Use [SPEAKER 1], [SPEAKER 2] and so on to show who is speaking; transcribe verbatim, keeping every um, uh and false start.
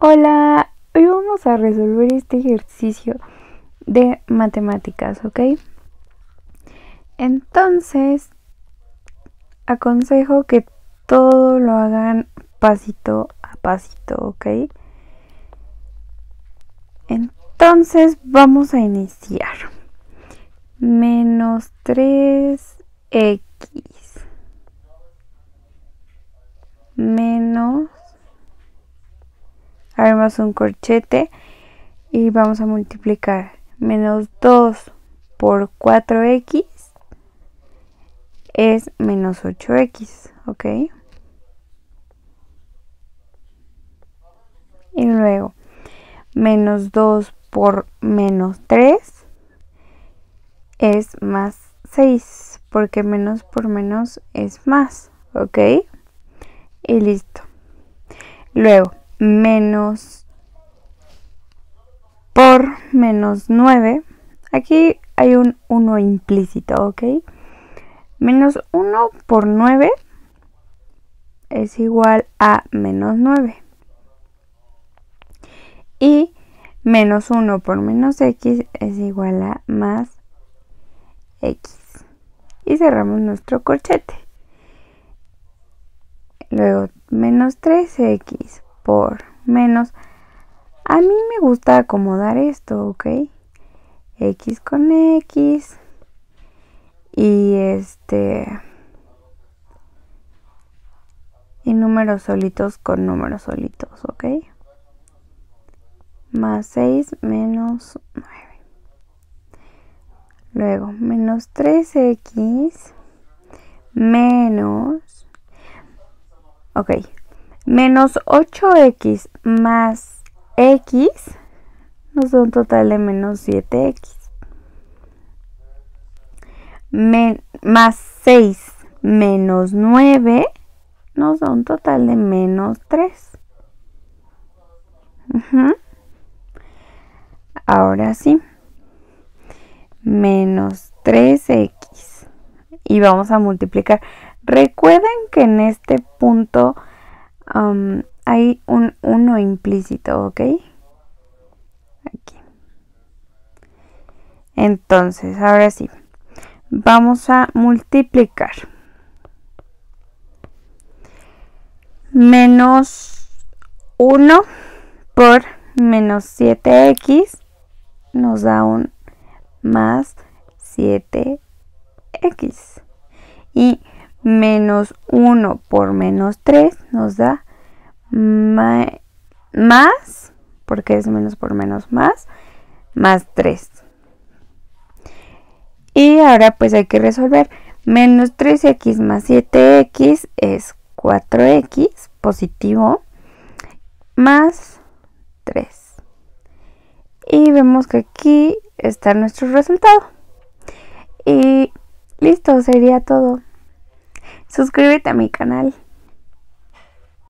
[SPEAKER 1] Hola, hoy vamos a resolver este ejercicio de matemáticas, ¿ok? Entonces, aconsejo que todo lo hagan pasito a pasito, ¿ok? Entonces, vamos a iniciar. Menos tres equis menos... Haremos un corchete y vamos a multiplicar. Menos dos por cuatro equis es menos ocho equis, ¿ok? Y luego, menos dos por menos tres es más seis, porque menos por menos es más, ¿ok? Y listo. Luego, menos por menos nueve. Aquí hay un uno implícito, ¿ok? Menos uno por nueve es igual a menos nueve. Y menos uno por menos x es igual a más x. Y cerramos nuestro corchete. Luego, menos tres equis por menos... A mí me gusta acomodar esto, ¿ok? X con X. Y este... Y números solitos con números solitos, ¿ok? Más seis menos nueve. Luego, menos tres equis menos... Ok. Menos ocho equis más x nos da un total de menos siete equis. Men más seis menos nueve nos da un total de menos tres. Uh-huh. Ahora sí. Menos tres equis. Y vamos a multiplicar. Recuerden que en este punto um, hay un uno implícito, ¿ok? Aquí. Entonces, ahora sí. Vamos a multiplicar. Menos uno por menos siete equis nos da un más siete equis. Y menos uno por menos tres nos da ma más, porque es menos por menos más, más tres. Y ahora pues hay que resolver. Menos tres equis más siete equis es cuatro equis positivo más tres. Y vemos que aquí está nuestro resultado. Y listo, sería todo. Suscríbete a mi canal.